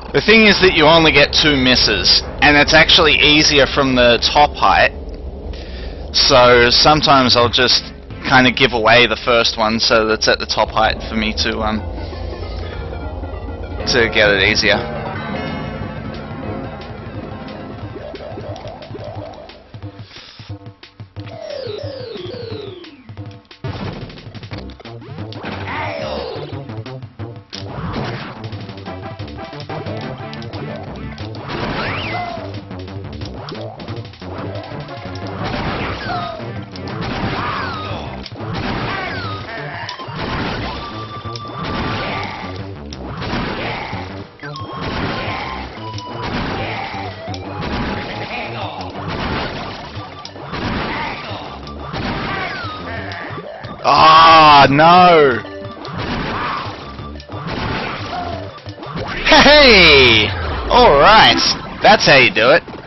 The thing is that you only get 2 misses, and it's actually easier from the top height. So sometimes I'll just kind of give away the first one so that's at the top height for me to get it easier. Ah, no! Hey! Alright, that's how you do it.